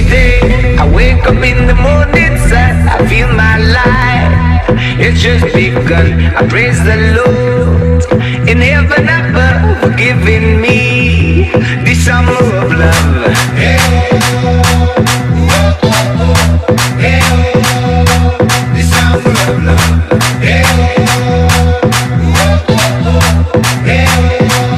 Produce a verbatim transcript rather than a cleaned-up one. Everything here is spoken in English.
every day I wake up in the morning sun, I feel my life, it's just begun. I praise the Lord in heaven above for giving me this summer of love. Hey, oh, oh, oh, oh. Hey, oh, this summer of love. Hey, oh, oh, oh, oh. Hey, oh.